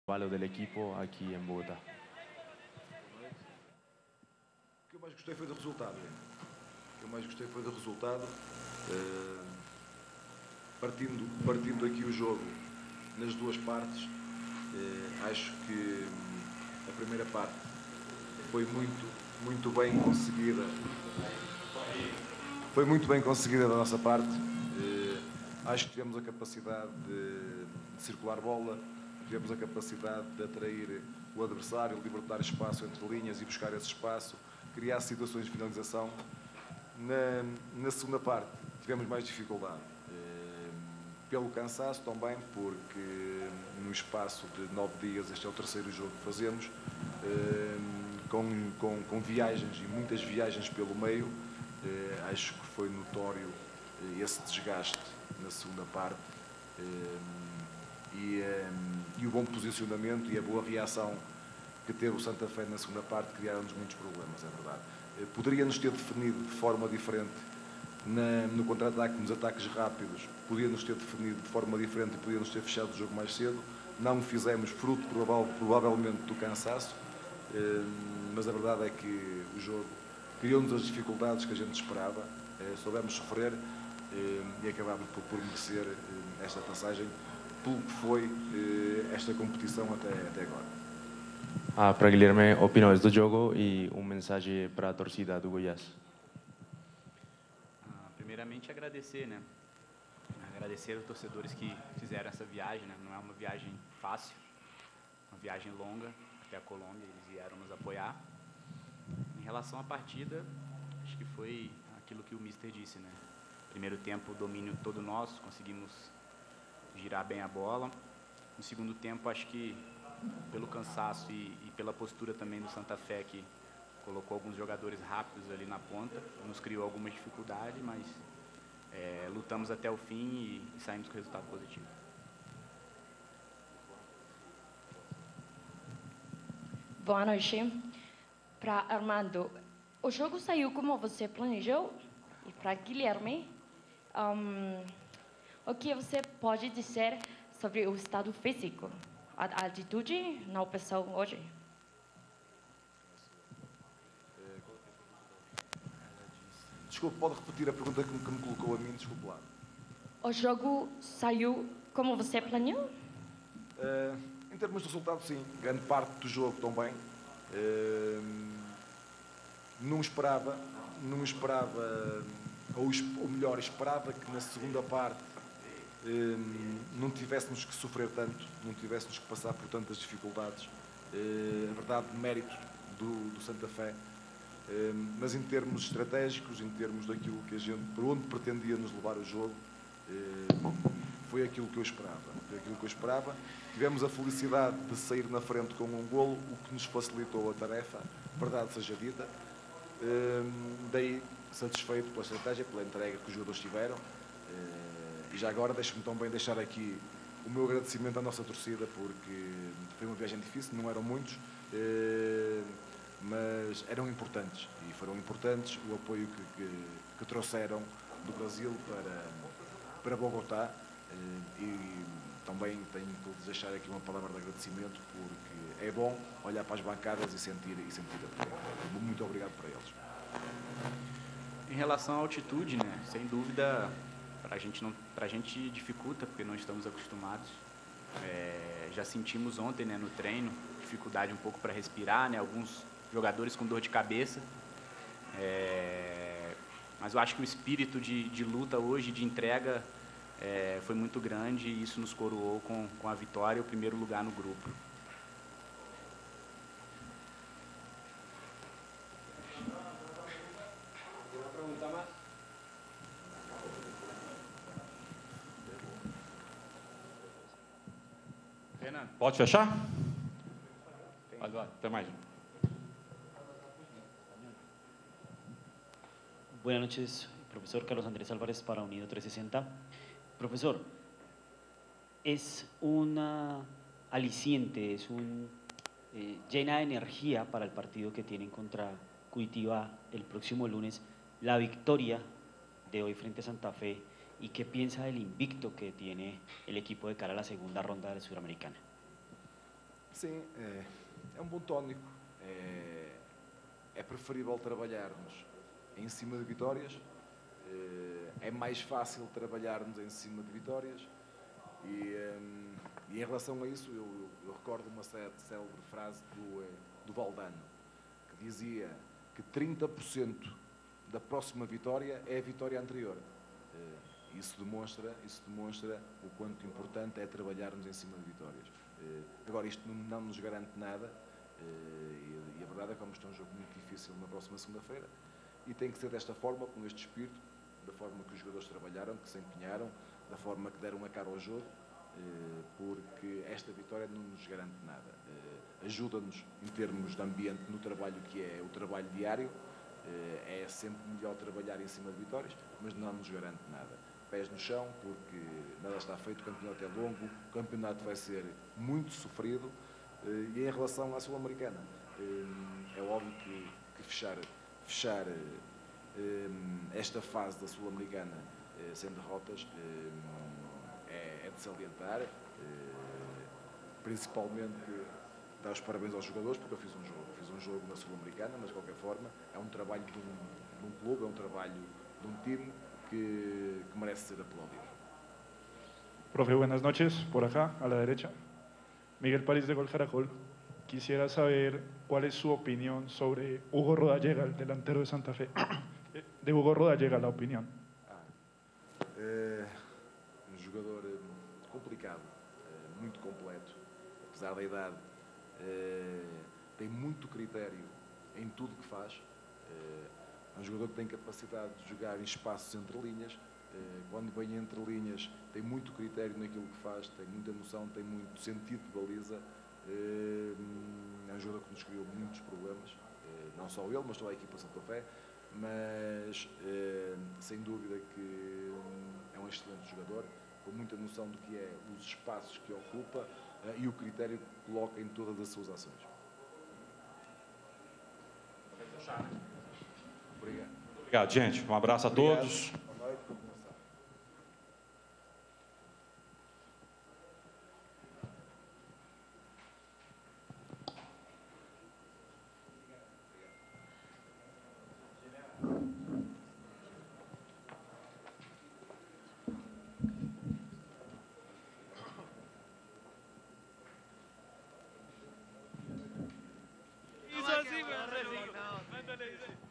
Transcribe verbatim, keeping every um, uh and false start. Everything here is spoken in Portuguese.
trabalho do equipo aqui em Bogotá. O que eu mais gostei foi do resultado. O que eu mais gostei foi do resultado. Uh, partindo, partindo aqui o jogo nas duas partes, uh, acho que a primeira parte foi muito, muito bem conseguida. Foi muito bem conseguida da nossa parte. Uh, acho que tivemos a capacidade de, de circular bola, tivemos a capacidade de atrair o adversário, libertar espaço entre linhas e buscar esse espaço, criar situações de finalização. Na, na segunda parte tivemos mais dificuldade, eh, pelo cansaço também, porque no espaço de nove dias, este é o terceiro jogo que fazemos, eh, com, com, com viagens e muitas viagens pelo meio, eh, acho que foi notório eh, esse desgaste na segunda parte, eh, e, eh, e o bom posicionamento e a boa reação que teve o Santa Fé na segunda parte criaram-nos muitos problemas, é verdade. Poderia-nos ter definido de forma diferente na, no contra-ataque, nos ataques rápidos, podia-nos ter definido de forma diferente e podia-nos ter fechado o jogo mais cedo. Não o fizemos, fruto provável, provavelmente do cansaço, eh, mas a verdade é que o jogo criou-nos as dificuldades que a gente esperava, eh, soubemos sofrer eh, e acabámos por, por merecer eh, esta passagem, pelo que foi eh, esta competição até, até agora. Ah, para Guilherme, opiniões do jogo e um mensagem para a torcida do Goiás. Ah, primeiramente, agradecer, né? Agradecer aos torcedores que fizeram essa viagem, né? Não é uma viagem fácil, uma viagem longa até a Colômbia, eles vieram nos apoiar. Em relação à partida, acho que foi aquilo que o mister disse, né? Primeiro tempo, domínio todo nosso, conseguimos girar bem a bola. No segundo tempo, acho que pelo cansaço e, e pela postura também do Santa Fé, que colocou alguns jogadores rápidos ali na ponta, nos criou alguma dificuldade, mas é, lutamos até o fim e, e saímos com resultado positivo. Boa noite. Para Armando, o jogo saiu como você planejou? E para Guilherme, um, o que você pode dizer sobre o estado físico? A atitude na opção hoje? Desculpe, pode repetir a pergunta que me, que me colocou a mim, desculpe lá. O jogo saiu como você planeou? Uh, em termos de resultado, sim. Grande parte do jogo também. Uh, não esperava, não esperava, ou, ou melhor, esperava que na segunda parte não tivéssemos que sofrer tanto, não tivéssemos que passar por tantas dificuldades. A verdade, mérito do, do Santa Fé, mas em termos estratégicos, em termos daquilo que a gente, por onde pretendia nos levar o jogo, foi aquilo que eu esperava. Foi aquilo que eu esperava. Tivemos a felicidade de sair na frente com um golo, o que nos facilitou a tarefa, verdade seja dita. Daí, satisfeito pela estratégia, pela entrega que os jogadores tiveram. E já agora deixe-me também deixar aqui o meu agradecimento à nossa torcida, porque foi uma viagem difícil, não eram muitos, mas eram importantes, e foram importantes o apoio que, que, que trouxeram do Brasil para, para Bogotá, e também tenho que lhes deixar aqui uma palavra de agradecimento, porque é bom olhar para as bancadas e sentir, e sentir apoio. Muito obrigado para eles. Em relação à altitude, né, sem dúvida, para a gente não, para a gente dificulta, porque não estamos acostumados. É, já sentimos ontem, né, no treino, dificuldade um pouco para respirar, né, alguns jogadores com dor de cabeça. É, mas eu acho que o espírito de, de luta hoje, de entrega, é, foi muito grande, e isso nos coroou com, com a vitória e o primeiro lugar no grupo. Pode fechar? Vai, vai, até mais. Buenas noches, profesor Carlos Andrés Álvarez para Unido trescientos sesenta. Profesor, es una aliciente, es un eh, llena de energía para el partido que tienen contra Curitiba el próximo lunes, la victoria de hoy frente a Santa Fe, y qué piensa del invicto que tiene el equipo de cara a la segunda ronda de la Sudamericana. Sim, é, é um bom tónico. É, é preferível trabalharmos em cima de vitórias. É mais fácil trabalharmos em cima de vitórias. E, um, e em relação a isso, eu, eu recordo uma célebre frase do, do Valdano, que dizia que trinta por cento da próxima vitória é a vitória anterior. Isso demonstra, isso demonstra o quanto importante é trabalharmos em cima de vitórias. Agora, isto não nos garante nada, e a verdade é que vamos ter um jogo muito difícil na próxima segunda-feira, e tem que ser desta forma, com este espírito, da forma que os jogadores trabalharam, que se empenharam, da forma que deram a cara ao jogo, porque esta vitória não nos garante nada. Ajuda-nos em termos de ambiente no trabalho que é o trabalho diário, é sempre melhor trabalhar em cima de vitórias, mas não nos garante nada. Pés no chão, porque nada está feito, o campeonato é longo, o campeonato vai ser muito sofrido, e em relação à Sul-Americana, é óbvio que, que fechar, fechar esta fase da Sul-Americana sem derrotas é, é de salientar, principalmente dar os parabéns aos jogadores, porque eu fiz um jogo, fiz um jogo na Sul-Americana, mas de qualquer forma é um trabalho de um, de um clube, é um trabalho de um time que, que merece ser aplaudido. Profe, buenas noches, por acá, a la derecha. Miguel París de Gol Caracol. Quisiera saber cuál es su opinión sobre Hugo Rodallega, el delantero de Santa Fe. De Hugo Rodallega, la opinión. Ah, é um jogador complicado, muito completo, apesar da idade, é, tem muito critério em tudo que faz. É um jogador que tem capacidade de jogar em espaços entre linhas. Quando vem entre linhas, tem muito critério naquilo que faz, tem muita noção, tem muito sentido de baliza. É um jogador que nos criou muitos problemas, não só ele, mas toda a equipa de Santa Fé. Mas, sem dúvida, que é um excelente jogador, com muita noção do que é os espaços que ocupa e o critério que coloca em todas as suas ações. Obrigado. Obrigado, gente. Um abraço a Obrigado. todos. Boa noite. Hizo así, güey. Mándale, dice.